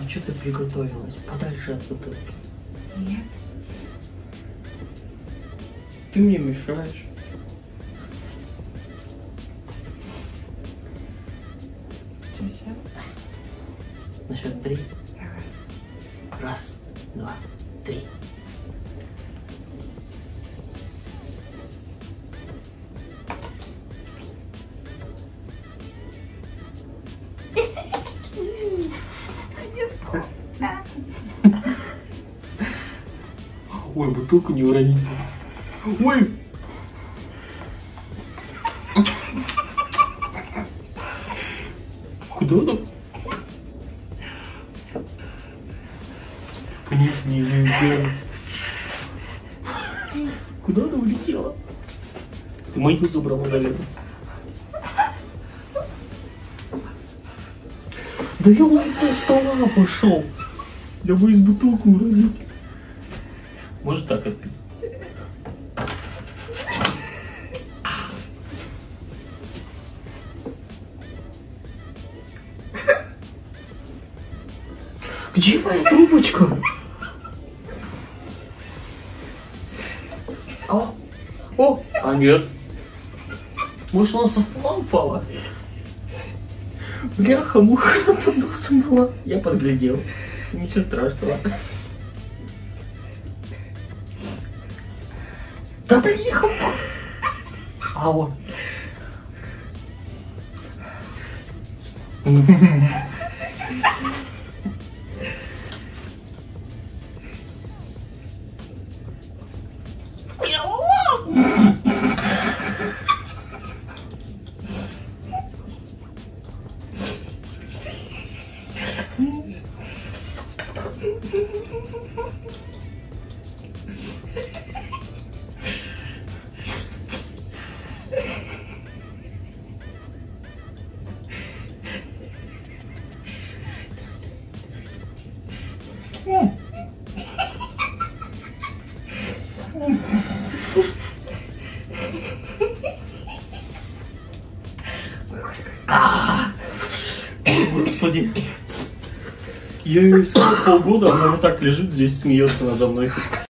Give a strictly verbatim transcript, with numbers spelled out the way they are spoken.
А что ты приготовилась? Подальше от бутылки. Нет. Ты мне мешаешь. Что, все? На счет три. Давай. Раз, два, три. Не стой. Да. Ой, бутылку не уронить. Ой! Куда она? Вниз, ниже, вверх. Куда она улетела? Ты мою забрала, наверное. Да я уже до стола пошел. Я боюсь бутылку уронить. Может так отпить? Где моя трубочка? О, о, а нет. Может, она со стола упала? Бляха, муха под носом была. Я подглядел. Ничего страшного. Да бляха, муха. А вот. Господи, я ее искал полгода, она вот так лежит здесь, смеется надо мной.